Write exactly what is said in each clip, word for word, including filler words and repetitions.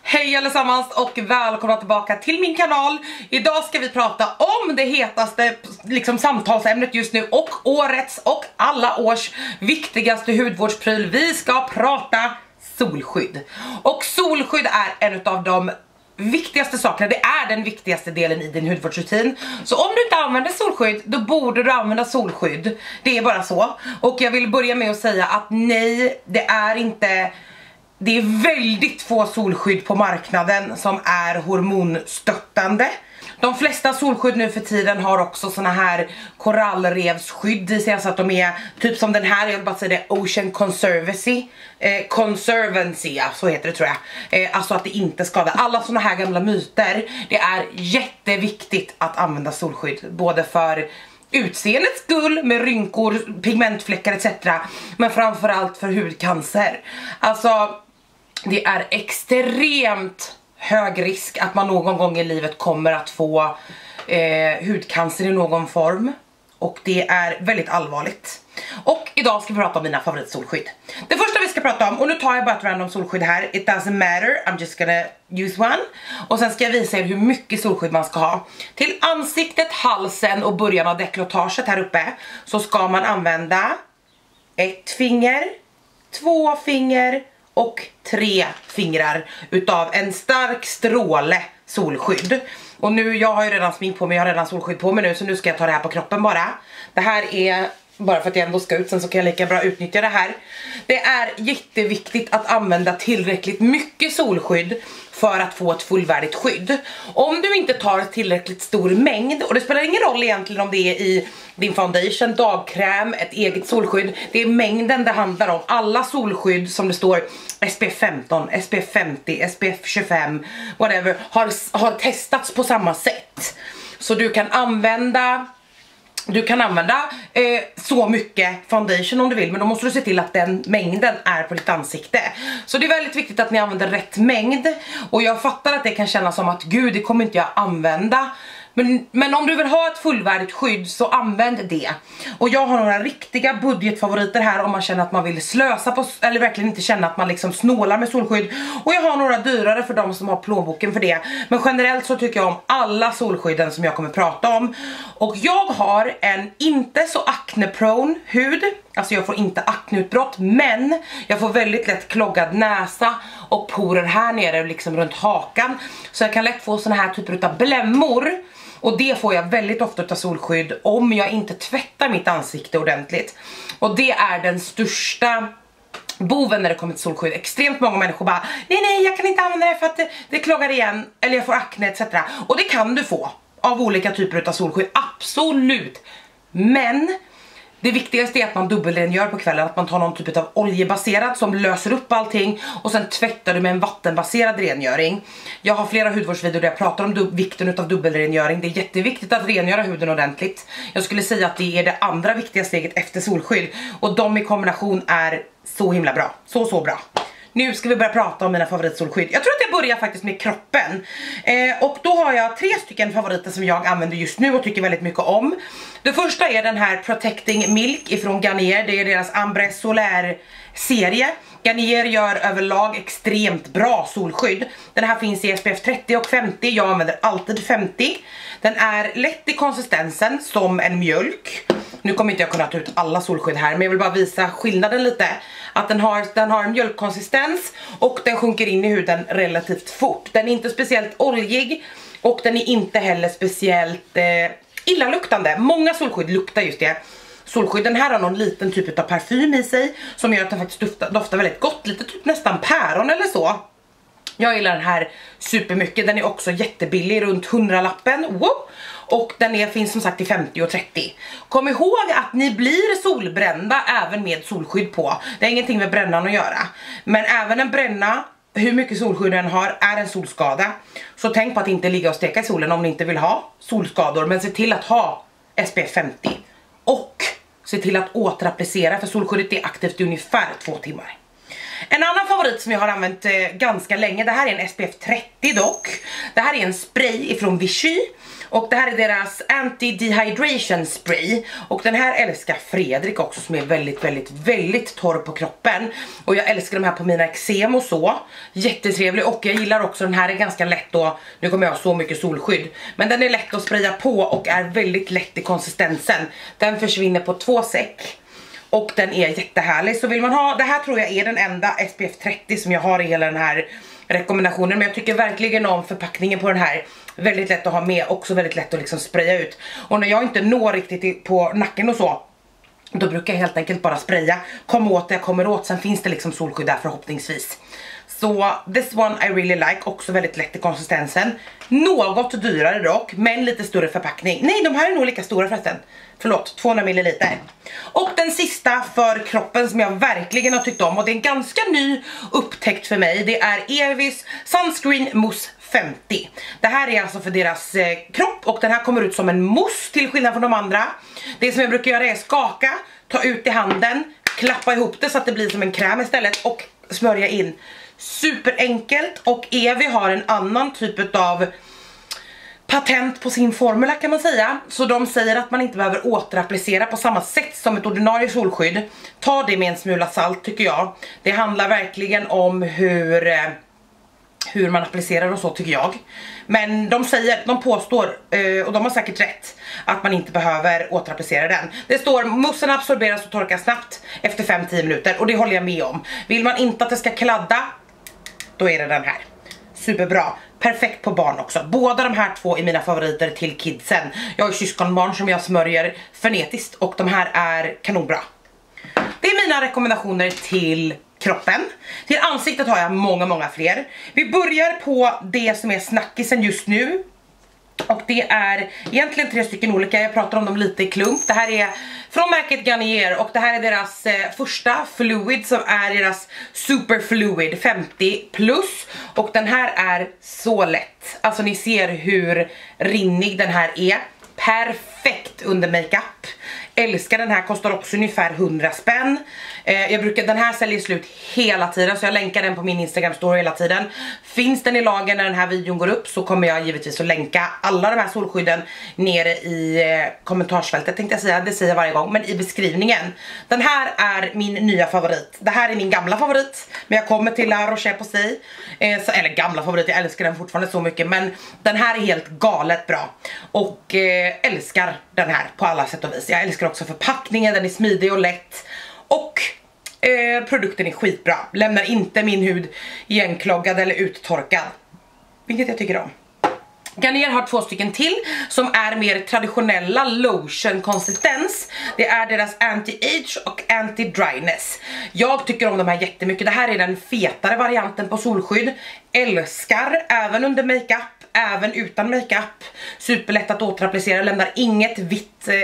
Hej allesammans och välkomna tillbaka till min kanal. Idag ska vi prata om det hetaste liksom, samtalsämnet just nu och årets och alla års viktigaste hudvårdspryl. Vi ska prata solskydd. Och solskydd är en av de viktigaste sakerna, det är den viktigaste delen i din hudvårdsrutin. Så om du inte använder solskydd, då borde du använda solskydd. Det är bara så. Och jag vill börja med att säga att nej, det är inte... Det är väldigt få solskydd på marknaden som är hormonstöttande. De flesta solskydd nu för tiden har också såna här korallrevsskydd i sig, alltså att de är typ som den här, jag vill bara säga det, Ocean Conservancy, eh, Conservancy, ja, så heter det tror jag. Eh, alltså att det inte skadar. Alla såna här gamla myter, det är jätteviktigt att använda solskydd, både för utseendets skull med rynkor, pigmentfläckar et cetera. Men framförallt för hudcancer. Alltså det är extremt hög risk att man någon gång i livet kommer att få eh, hudcancer i någon form. Och det är väldigt allvarligt. Och idag ska vi prata om mina favoritsolskydd. Det första vi ska prata om, och nu tar jag bara ett random solskydd här. It doesn't matter, I'm just gonna use one. Och sen ska jag visa er hur mycket solskydd man ska ha. Till ansiktet, halsen och början av dekolletaget här uppe så ska man använda ett finger, två finger och tre fingrar utav en stark stråle solskydd. Och nu, jag har ju redan smink på mig, jag har redan solskydd på mig nu, så nu ska jag ta det här på kroppen bara. Det här är bara för att jag ändå ska ut, sen så kan jag lika bra utnyttja det här. Det är jätteviktigt att använda tillräckligt mycket solskydd för att få ett fullvärdigt skydd. Om du inte tar tillräckligt stor mängd, och det spelar ingen roll egentligen om det är i din foundation, dagkräm, ett eget solskydd, det är mängden det handlar om. Alla solskydd som det står S P F femton, S P F femtio, S P F tjugofem, whatever, har, har testats på samma sätt. Så du kan använda Du kan använda eh, så mycket foundation om du vill, men då måste du se till att den mängden är på ditt ansikte. Så det är väldigt viktigt att ni använder rätt mängd. Och jag fattar att det kan kännas som att gud, det kommer inte jag använda. Men, men om du vill ha ett fullvärdigt skydd så använd det. Och jag har några riktiga budgetfavoriter här om man känner att man vill slösa på, eller verkligen inte känna att man liksom snålar med solskydd. Och jag har några dyrare för de som har plånboken för det. Men generellt så tycker jag om alla solskydden som jag kommer prata om. Och jag har en inte så acne-prone hud. Alltså jag får inte akneutbrott, men jag får väldigt lätt kloggad näsa och porer här nere liksom runt hakan. Så jag kan lätt få såna här typer av blämmor. Och det får jag väldigt ofta av solskydd om jag inte tvättar mitt ansikte ordentligt. Och det är den största boven när det kommer till solskydd. Extremt många människor bara, nej nej jag kan inte använda det för att det, det kloggar igen. Eller jag får akne et cetera. Och det kan du få av olika typer av solskydd, absolut. Men det viktigaste är att man dubbelrengör på kvällen. Att man tar någon typ av oljebaserad som löser upp allting. Och sen tvättar du med en vattenbaserad rengöring. Jag har flera hudvårdsvideor där jag pratar om vikten av dubbelrengöring. Det är jätteviktigt att rengöra huden ordentligt. Jag skulle säga att det är det andra viktiga steget efter solskydd. Och de i kombination är så himla bra. Så så bra. Nu ska vi börja prata om mina favoritsolskydd. Jag tror att jag börjar faktiskt med kroppen. Eh, och då har jag tre stycken favoriter som jag använder just nu och tycker väldigt mycket om. Det första är den här Protecting Milk ifrån Garnier. Det är deras Ambre Solaire serie. Garnier gör överlag extremt bra solskydd. Den här finns i S P F trettio och femtio. Jag använder alltid femtio. Den är lätt i konsistensen som en mjölk. Nu kommer inte jag kunna ta ut alla solskydd här, men jag vill bara visa skillnaden lite. Att den har, den har en mjölkkonsistens och den sjunker in i huden relativt fort. Den är inte speciellt oljig och den är inte heller speciellt eh, illaluktande. Många solskydd luktar just det. Solskydden här har någon liten typ av parfym i sig som gör att den faktiskt doftar, doftar väldigt gott. Lite typ nästan päron eller så. Jag gillar den här supermycket. Den är också jättebillig, runt hundralappen. Wow. Och den är, finns som sagt i femtio och trettio. Kom ihåg att ni blir solbrända även med solskydd på. Det är ingenting med brännan att göra. Men även en bränna, hur mycket solskydd den har, är en solskada. Så tänk på att inte ligga och steka i solen om ni inte vill ha solskador. Men se till att ha S P F femtio. Och se till att återapplicera, för solskyddet är aktivt i ungefär två timmar. En annan favorit som jag har använt eh, ganska länge, det här är en S P F trettio dock. Det här är en spray ifrån Vichy. Och det här är deras anti-dehydration spray. Och den här älskar Fredrik också, som är väldigt, väldigt, väldigt torr på kroppen. Och jag älskar de här på mina eksem och så. Jättetrevlig, och jag gillar också den här, är ganska lätt då. Nu kommer jag ha så mycket solskydd. Men den är lätt att spraya på och är väldigt lätt i konsistensen. Den försvinner på två säck. Och den är jättehärlig. Så vill man ha, det här tror jag är den enda S P F trettio som jag har i hela den här rekommendationen. Men jag tycker verkligen om förpackningen på den här. Väldigt lätt att ha med, också väldigt lätt att liksom spraya ut. Och när jag inte når riktigt på nacken och så, då brukar jag helt enkelt bara spraya. Kom åt det jag kommer åt, sen finns det liksom solskydd där förhoppningsvis. Så this one I really like, också väldigt lätt i konsistensen. Något dyrare dock, men lite större förpackning. Nej, de här är nog lika stora förresten. Förlåt, tvåhundra milliliter. Och den sista för kroppen som jag verkligen har tyckt om, och det är en ganska ny upptäckt för mig, det är Evis Sunscreen Mousse femtio. Det här är alltså för deras eh, kropp, och den här kommer ut som en mousse till skillnad från de andra. Det som jag brukar göra är skaka, ta ut i handen, klappa ihop det så att det blir som en kräm istället och smörja in. Superenkelt, och Evi har en annan typ av patent på sin formula kan man säga. Så de säger att man inte behöver återapplicera på samma sätt som ett ordinarie solskydd. Ta det med en smula salt tycker jag. Det handlar verkligen om hur... Eh, hur man applicerar och så tycker jag. Men de säger, de påstår, och de har säkert rätt, att man inte behöver återapplicera den. Det står, moussen absorberas och torkar snabbt efter fem till tio minuter, och det håller jag med om. Vill man inte att det ska kladda, då är det den här. Superbra. Perfekt på barn också. Båda de här två är mina favoriter till kidsen. Jag har syskonbarn som jag smörjer frenetiskt, och de här är kanonbra. Det är mina rekommendationer till kroppen. Till ansiktet har jag många, många fler. Vi börjar på det som är snackisen just nu. Och det är egentligen tre stycken olika. Jag pratar om dem lite i klump. Det här är från märket Garnier, och det här är deras eh, första fluid, som är deras Super Fluid femtio plus. Och den här är så lätt. Alltså ni ser hur rinnig den här är. Perfekt under makeup. Älskar den här, kostar också ungefär hundra spänn. eh, Jag brukar, den här säljer slut hela tiden, så jag länkar den på min Instagram story hela tiden. Finns den i lager när den här videon går upp, så kommer jag givetvis att länka alla de här solskydden nere i eh, kommentarsfältet tänkte jag säga, det säger jag varje gång, men i beskrivningen. Den här är min nya favorit. Det här är min gamla favorit, men jag kommer till La Roche-Posay, eh, så, eller gamla favorit, jag älskar den fortfarande så mycket. Men den här är helt galet bra. Och eh, älskar den här på alla sätt och vis. Jag älskar också förpackningen, den är smidig och lätt. Och eh, produkten är skitbra. Lämnar inte min hud igenkloggad eller uttorkad, vilket jag tycker om. Garnier har två stycken till som är mer traditionella lotion-konsistens. Det är deras anti-age och anti-dryness. Jag tycker om de här jättemycket. Det här är den fetare varianten på solskydd. Älskar även under makeup, även utan makeup. Superlätt att återapplicera, lämnar inget vitt eh,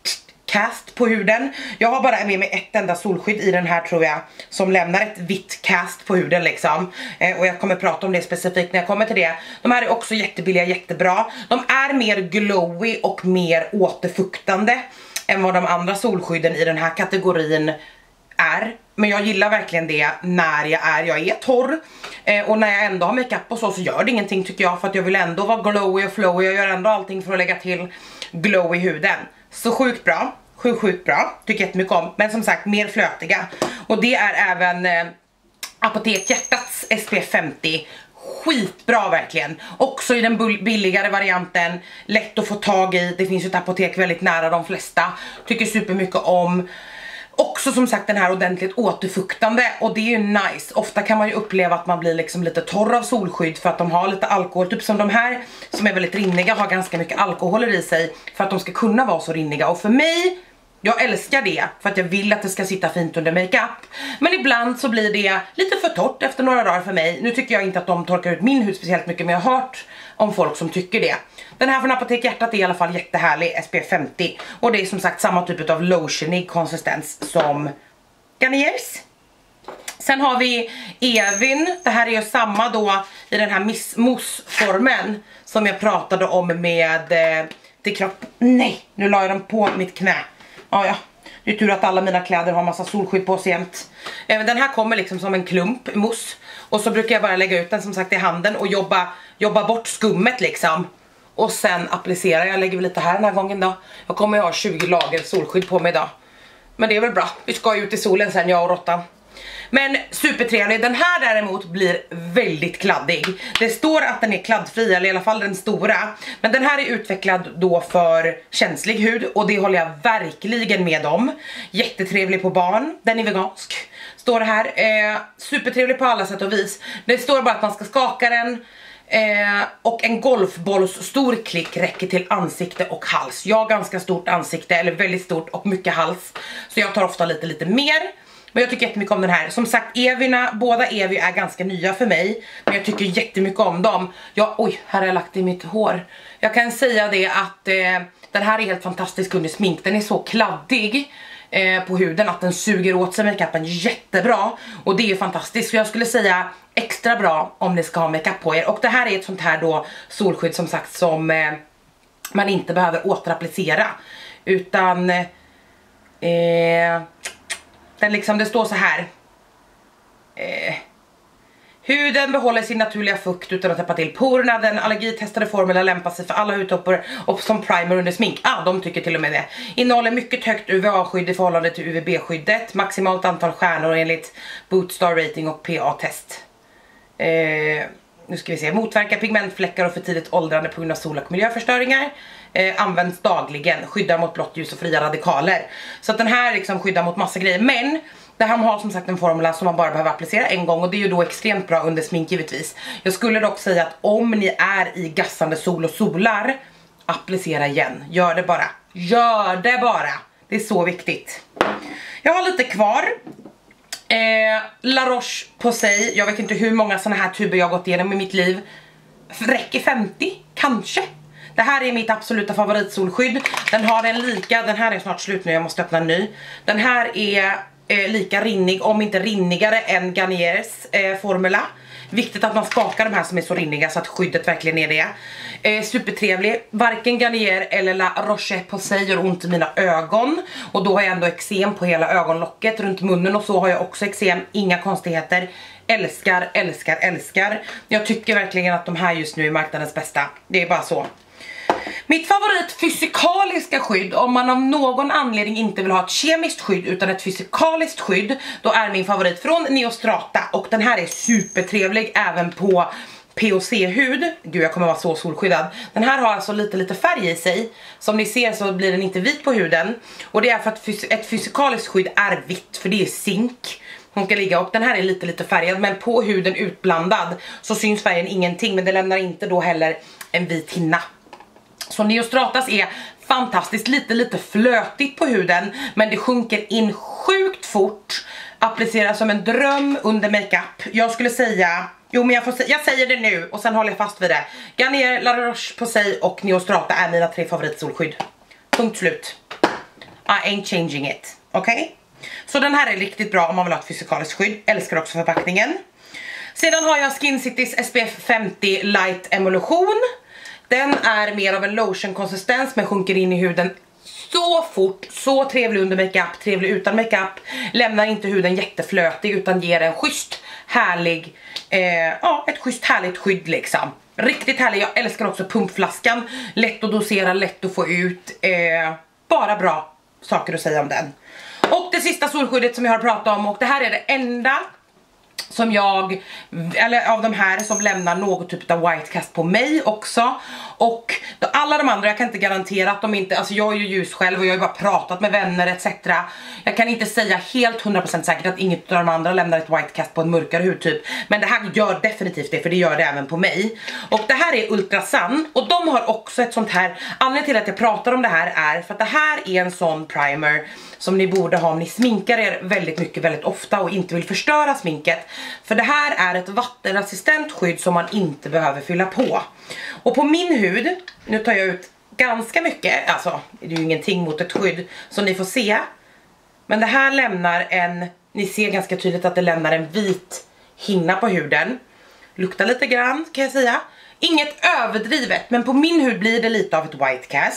cast på huden. Jag har bara med mig ett enda solskydd i den här tror jag, som lämnar ett vitt cast på huden liksom. eh, Och jag kommer prata om det specifikt när jag kommer till det. De här är också jättebilliga, jättebra. De är mer glowy och mer återfuktande än vad de andra solskydden i den här kategorin är. Men jag gillar verkligen det när jag är, jag är torr. eh, Och när jag ändå har makeup och så, så gör det ingenting tycker jag. För att jag vill ändå vara glowy och flowy. Jag gör ändå allting för att lägga till glow i huden. Så sjukt bra, sjukt sjukt bra, tycker jättemycket om. Men som sagt, mer flötiga. Och det är även eh, Apotek Hjärtats S P F femtio. Skitbra verkligen. Också i den billigare varianten. Lätt att få tag i, det finns ju ett apotek väldigt nära de flesta. Tycker supermycket om. Också som sagt den här ordentligt återfuktande, och det är ju nice. Ofta kan man ju uppleva att man blir liksom lite torr av solskydd för att de har lite alkohol. Typ som de här som är väldigt rinniga har ganska mycket alkohol i sig för att de ska kunna vara så rinniga. Och för mig, jag älskar det för att jag vill att det ska sitta fint under makeup. Men ibland så blir det lite för torrt efter några dagar för mig. Nu tycker jag inte att de torkar ut min hud speciellt mycket, men jag har hört om folk som tycker det. Den här från Apotek Hjärtat är i alla fall jättehärlig, S P F femtio. Och det är som sagt samma typ av lotionig konsistens som Garniers. Sen har vi Evin. Det här är ju samma då i den här mousse-formen som jag pratade om med eh, till kropp. Nej, nu la jag den på mitt knä. Ja, ja. Det är tur att alla mina kläder har massa solskydd på sig jämt. Den här kommer liksom som en klump mousse. Och så brukar jag bara lägga ut den som sagt i handen och jobba, jobba bort skummet liksom. Och sen applicerar jag, lägger väl lite här den här gången då. Jag kommer ju ha tjugo lager solskydd på mig idag. Men det är väl bra, vi ska ju ut i solen sen, jag och Råttan. Men supertrevlig, den här däremot blir väldigt kladdig. Det står att den är kladdfri, eller i alla fall den stora. Men den här är utvecklad då för känslig hud, och det håller jag verkligen med om. Jättetrevlig på barn, den är vegansk. Står det här, eh, supertrevlig på alla sätt och vis. Det står bara att man ska skaka den. Eh, och en golfbolls stor klick räcker till ansikte och hals. Jag har ganska stort ansikte, eller väldigt stort, och mycket hals. Så jag tar ofta lite lite mer. Men jag tycker jättemycket om den här. Som sagt, Evina, båda Evi är ganska nya för mig. Men jag tycker jättemycket om dem. Jag, oj, här har jag lagt i mitt hår. Jag kan säga det att eh, den här är helt fantastisk under smink. Den är så kladdig eh, på huden att den suger åt sig makeupen jättebra. Och det är fantastiskt. Så jag skulle säga extra bra om ni ska ha makeup på er. Och det här är ett sånt här då solskydd som sagt som eh, man inte behöver återapplicera. Utan eh, den liksom, det står så här. Eh, huden behåller sin naturliga fukt utan att täppa till porerna. Den allergitestade formeln lämpar sig för alla hudtoppar och som primer under smink. Ah, de tycker till och med det. Innehåller mycket högt U V A-skydd i förhållande till U V B-skyddet. Maximalt antal stjärnor enligt Bootstar rating och P A-test. Eh, nu ska vi se. Motverkar pigmentfläckar och för tidigt åldrande på grund av sol- och miljöförstöringar. Eh, används dagligen. Skyddar mot blått ljus och fria radikaler. Så att den här liksom skyddar mot massa grejer. Men det här har som sagt en formula som man bara behöver applicera en gång. Och det är ju då extremt bra under smink givetvis. Jag skulle dock säga att om ni är i gassande sol och solar, applicera igen. Gör det bara. Gör det bara. Det är så viktigt. Jag har lite kvar. Eh, La Roche-Posay. Jag vet inte hur många såna här tuber jag har gått igenom i mitt liv. Räcker femtio? Kanske. Det här är mitt absoluta favoritsolskydd. Den har en lika, den här är snart slut nu, jag måste öppna en ny. Den här är eh, lika rinnig, om inte rinnigare än Garniers eh, formula. Viktigt att man skakar de här som är så rinniga så att skyddet verkligen är det. Eh, supertrevlig. Varken Garnier eller La Roche-Posay gör ont i mina ögon. Och då har jag ändå eksem på hela ögonlocket, runt munnen, och så har jag också eksem. Inga konstigheter. Älskar, älskar, älskar. Jag tycker verkligen att de här just nu är marknadens bästa. Det är bara så. Mitt favorit fysikaliska skydd, om man av någon anledning inte vill ha ett kemiskt skydd utan ett fysikaliskt skydd, då är min favorit från Neostrata. Och den här är supertrevlig även på P O C-hud. Gud, jag kommer vara så solskyddad. Den här har alltså lite lite färg i sig. Som ni ser så blir den inte vit på huden. Och det är för att fys ett fysikaliskt skydd är vitt, för det är zink hon ska ligga, och den här är lite lite färgad, men på huden utblandad så syns färgen ingenting, men det lämnar inte då heller en vit hinna. Så Neostratas är fantastiskt, lite lite flötigt på huden, men det sjunker in sjukt fort. Appliceras som en dröm under makeup. Jag skulle säga, jo men jag, får, jag säger det nu och sen håller jag fast vid det. Garnier, La Roche-Posay och Neostrata är mina tre favoritsolskydd. Punkt slut. I ain't changing it. Okej? Okay? Så den här är riktigt bra om man vill ha ett fysikaliskt skydd. Älskar också förpackningen. Sedan har jag Skin City's S P F femtio Light Emulsion. Den är mer av en lotion-konsistens men sjunker in i huden så fort. Så trevlig under makeup, trevlig utan makeup. Lämnar inte huden jätteflötig utan ger en schysst, härlig, eh, ja, ett schysst härligt skydd liksom. Riktigt härlig. Jag älskar också pumpflaskan. Lätt att dosera, lätt att få ut. Eh, bara bra saker att säga om den. Och det sista solskyddet som jag har pratat om, och det här är det enda som jag, eller av de här som lämnar något typ av white cast på mig också. Och då, alla de andra, jag kan inte garantera att de inte, alltså jag är ju ljus själv och jag har ju bara pratat med vänner et cetera. Jag kan inte säga helt hundra procent säkert att inget av de andra lämnar ett white cast på en mörkare hudtyp. Men det här gör definitivt det, för det gör det även på mig. Och det här är Ultra Sun, och de har också ett sånt här, anledningen till att jag pratar om det här är för att det här är en sån primer som ni borde ha om ni sminkar er väldigt mycket, väldigt ofta och inte vill förstöra sminket. För det här är ett vattenresistent skydd som man inte behöver fylla på. Och på min hud, nu tar jag ut ganska mycket, alltså det är ju ingenting mot ett skydd som ni får se. Men det här lämnar en, ni ser ganska tydligt att det lämnar en vit hinna på huden. Luktar lite grann kan jag säga. Inget överdrivet, men på min hud blir det lite av ett white cast.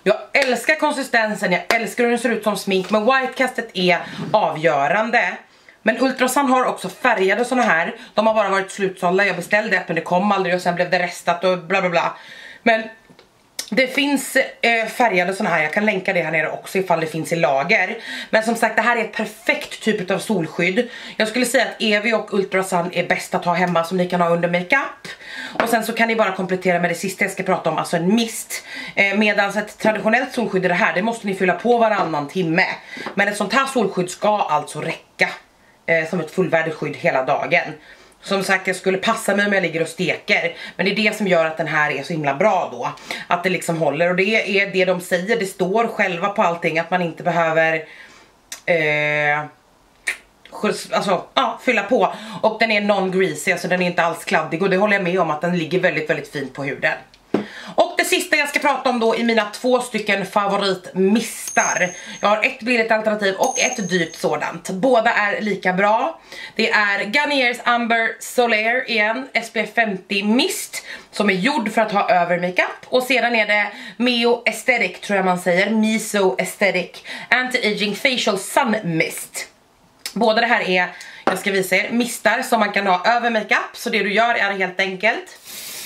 Jag älskar konsistensen, jag älskar hur den ser ut som smink, men whitecastet är avgörande. Men Ultrasun har också färgade såna här. De har bara varit slutsålda, jag beställde ett men det kom aldrig och sen blev det restat och bla bla bla. Men det finns eh, färgade såna här, jag kan länka det här nere också ifall det finns i lager. Men som sagt, det här är ett perfekt typ av solskydd. Jag skulle säga att Evi och Ultrasun är bäst att ha hemma, som ni kan ha under makeup. Och sen så kan ni bara komplettera med det sista jag ska prata om, alltså en mist. eh, Medan ett traditionellt solskydd är det här, det måste ni fylla på varannan timme. Men ett sånt här solskydd ska alltså räcka eh, som ett fullvärdigt skydd hela dagen. Som sagt, jag skulle passa mig om jag ligger och steker. Men det är det som gör att den här är så himla bra då. Att det liksom håller. Och det är det de säger. Det står själva på allting. Att man inte behöver eh, alltså, ja, fylla på. Och den är non-greasy. Alltså den är inte alls kladdig. Och det håller jag med om, att den ligger väldigt, väldigt fint på huden. Och det sista jag ska prata om då är mina två stycken favoritmistar. Jag har ett billigt alternativ och ett dyrt sådant. Båda är lika bra. Det är Garniers Amber Solaire igen, S P F femtio mist, som är gjord för att ha över makeup. Och sedan är det Mio Aesthetic, tror jag man säger, Miso Aesthetic Anti-Aging Facial Sun Mist. Båda det här är, jag ska visa er, mistar som man kan ha över makeup. Så det du gör är helt enkelt: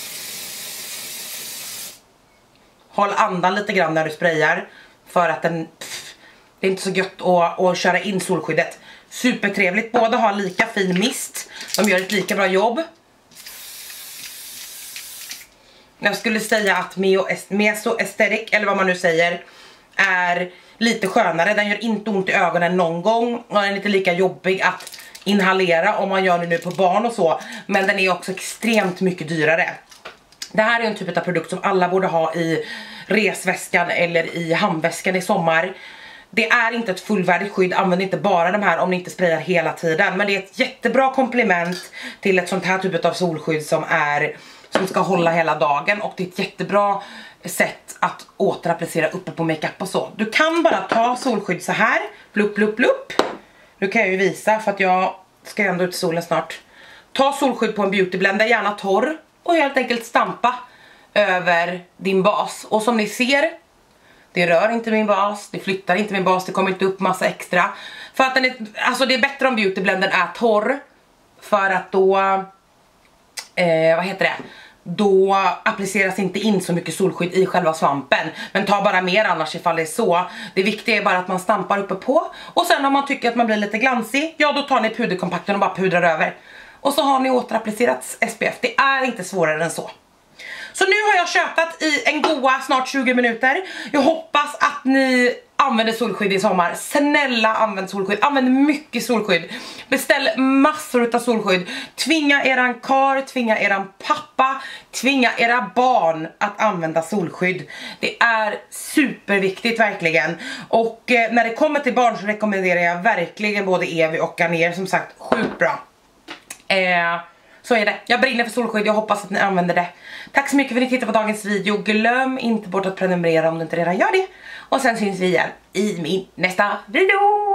håll andan lite grann när du sprayar, för att den, pff, det är inte så gött att, att köra in solskyddet. Supertrevligt, båda har lika fin mist. De gör ett lika bra jobb. Jag skulle säga att Miso Aesthetic, eller vad man nu säger, är lite skönare. Den gör inte ont i ögonen någon gång. Och den är inte lika jobbig att inhalera om man gör det nu på barn och så. Men den är också extremt mycket dyrare. Det här är en typ av produkt som alla borde ha i resväskan eller i handväskan i sommar. Det är inte ett fullvärdigt skydd, använd inte bara de här om ni inte sprayar hela tiden. Men det är ett jättebra komplement till ett sånt här typ av solskydd som är, som ska hålla hela dagen. Och det är ett jättebra sätt att återapplicera uppe på makeup och så. Du kan bara ta solskydd så här, blupp blupp blupp. Nu kan jag ju visa, för att jag ska ändå ut i solen snart. Ta solskydd på en beautyblender, gärna torr. Och helt enkelt stampa över din bas. Och som ni ser, det rör inte min bas, det flyttar inte min bas, det kommer inte upp massa extra. För att den är, alltså det är bättre om beautyblenden är torr. För att då, eh, vad heter det? Då appliceras inte in så mycket solskydd i själva svampen. Men ta bara mer annars ifall det är så. Det viktiga är bara att man stampar uppe på. Och sen om man tycker att man blir lite glansig, ja då tar ni puderkompakten och bara pudrar över. Och så har ni återapplicerat S P F. Det är inte svårare än så. Så nu har jag köpat i en goa snart tjugo minuter. Jag hoppas att ni använder solskydd i sommar. Snälla använd solskydd. Använd mycket solskydd. Beställ massor av solskydd. Tvinga eran kar, tvinga eran pappa, tvinga era barn att använda solskydd. Det är superviktigt verkligen. Och eh, när det kommer till barn så rekommenderar jag verkligen både Evi och Garnier. Som sagt, sjukt bra. Eh, så är det. Jag brinner för solskydd. Jag hoppas att ni använder det. Tack så mycket för att ni tittade på dagens video. Glöm inte bort att prenumerera om du inte redan gör det. Och sen syns vi igen i min nästa video.